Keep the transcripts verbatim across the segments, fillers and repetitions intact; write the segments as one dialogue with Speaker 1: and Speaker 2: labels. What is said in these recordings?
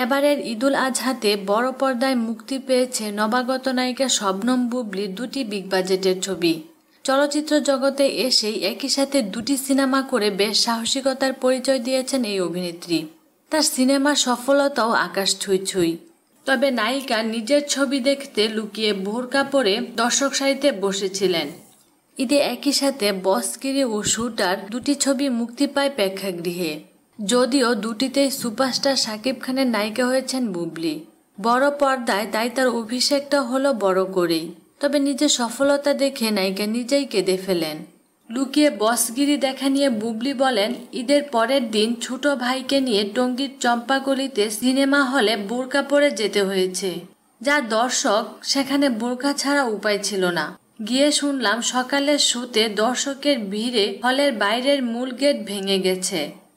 Speaker 1: এবারের ঈদুল আজহাতে বড় পর্দায় মুক্তি পেয়েছে নবাগত নায়িকা শবনম বুবলির দুটি বিগ বাজেটের ছবি। চলচ্চিত্র জগতে এসেই একই সাথে দুটি সিনেমা করে বেশ সাহসিকতার পরিচয় দিয়েছেন এই অভিনেত্রী। তার সিনেমার সফলতাও আকাশ ছুঁই ছুঁই। তবে নায়িকা নিজের ছবি দেখতে লুকিয়ে বোরকা পরে দর্শক সারিতে বসেছিলেন। ঈদে একই সাথে বসগিরি ও শুটার দুটি ছবি মুক্তি পায় প্রেক্ষাগৃহে। যদিও দুটিতেই সুপারস্টার শাকিব খানের নায়িকা হয়েছেন বুবলি। বড় পর্দায় তাই তার অভিষেকটা হলো বড় করেই। তবে নিজের সফলতা দেখে নায়িকা নিজেই কেঁদে ফেলেন। লুকিয়ে বসগিরি দেখা নিয়ে বুবলি বলেন, ঈদের পরের দিন ছোট ভাইকে নিয়ে টঙ্গীর চম্পাগলিতে সিনেমা হলে বোরকা পরে যেতে হয়েছে। যা দর্শক, সেখানে বোরকা ছাড়া উপায় ছিল না। গিয়ে শুনলাম সকালের শোতে দর্শকের ভিড়ে হলের বাইরের মূল গেট ভেঙে গেছে।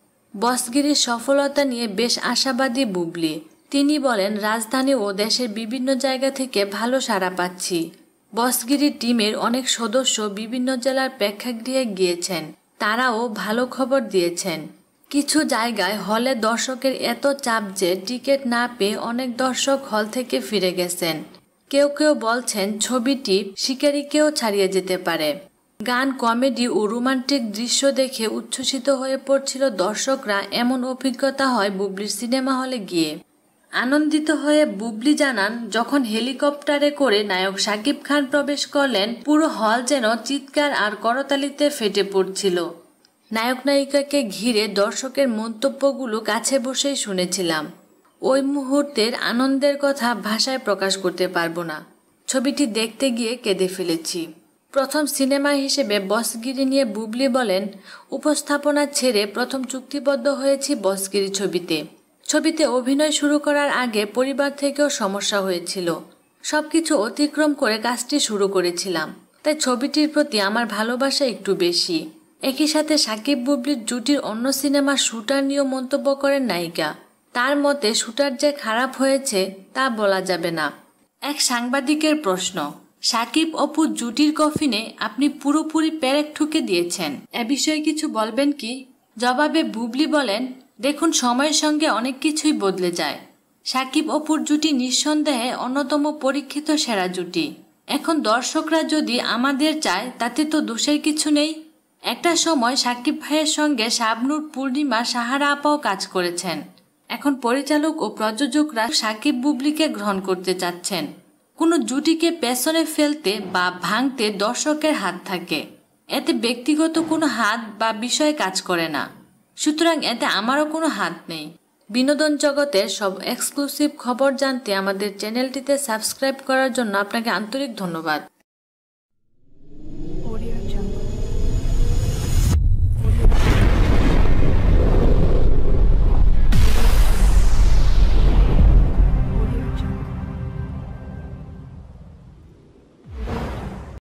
Speaker 1: বসগিরির সফলতা নিয়ে বেশ আশাবাদী বুবলি। তিনি বলেন, রাজধানী ও দেশের বিভিন্ন জায়গা থেকে ভালো সাড়া পাচ্ছি। বসগিরি টিমের অনেক সদস্য বিভিন্ন জেলার প্রেক্ষাগৃহে গিয়েছেন, তারাও ভালো খবর দিয়েছেন। কিছু জায়গায় হলে দর্শকের এত চাপ যে টিকিট না পেয়ে অনেক দর্শক হল থেকে ফিরে গেছেন। কেউ কেউ বলছেন ছবিটি শিকারীকেও ছাড়িয়ে যেতে পারে। গান, কমেডি ও রোমান্টিক দৃশ্য দেখে উচ্ছ্বসিত হয়ে পড়ছিল দর্শকরা। এমন অভিজ্ঞতা হয় বুবলির সিনেমা হলে গিয়ে। আনন্দিত হয়ে বুবলি জানান, যখন হেলিকপ্টারে করে নায়ক শাকিব খান প্রবেশ করলেন, পুরো হল যেন চিৎকার আর করতালিতে ফেটে পড়ছিল। নায়ক নায়িকাকে ঘিরে দর্শকের মন্তব্যগুলো কাছে বসেই শুনেছিলাম। ওই মুহূর্তের আনন্দের কথা ভাষায় প্রকাশ করতে পারবো না। ছবিটি দেখতে গিয়ে কেঁদে ফেলেছি। প্রথম সিনেমা হিসেবে বসগিরি নিয়ে বুবলি বলেন, উপস্থাপনা ছেড়ে প্রথম চুক্তিবদ্ধ হয়েছি বসগিরি ছবিতে। ছবিতে অভিনয় শুরু করার আগে পরিবার থেকেও সমস্যা হয়েছিল। সবকিছু অতিক্রম করে কাজটি শুরু করেছিলাম, তাই ছবিটির প্রতি আমার ভালোবাসা একটু বেশি। একই সাথে সাকিব বুবলির জুটির অন্য সিনেমার শুটার নিয়েও মন্তব্য করেন নায়িকা। তার মতে শুটার যে খারাপ হয়েছে তা বলা যাবে না। এক সাংবাদিকের প্রশ্ন, সাকিব অপু জুটির কফিনে আপনি পুরোপুরি পেরেক ঠুকে দিয়েছেন, এ বিষয়ে কিছু বলবেন কি? জবাবে বুবলি বলেন, দেখুন, সময়ের সঙ্গে অনেক কিছুই বদলে যায়। সাকিব অপুর জুটি নিঃসন্দেহে অন্যতম পরীক্ষিত সেরা জুটি। এখন দর্শকরা যদি আমাদের চায় তাতে তো দোষের কিছু নেই। একটা সময় সাকিব ভাইয়ের সঙ্গে শাবনূর, পূর্ণিমা, সাহারা আপাও কাজ করেছেন। এখন পরিচালক ও প্রযোজকরা সাকিব বুবলিকে গ্রহণ করতে চাচ্ছেন। কোনো জুটিকে পেছনে ফেলতে বা ভাঙতে দর্শকের হাত থাকে, এতে ব্যক্তিগত কোনো হাত বা বিষয় কাজ করে না। সুতরাং এতে আমারও কোনো হাত নেই। বিনোদন জগতের সব এক্সক্লুসিভ খবর জানতে আমাদের চ্যানেলটিতে সাবস্ক্রাইব করার জন্য আপনাকে আন্তরিক ধন্যবাদ।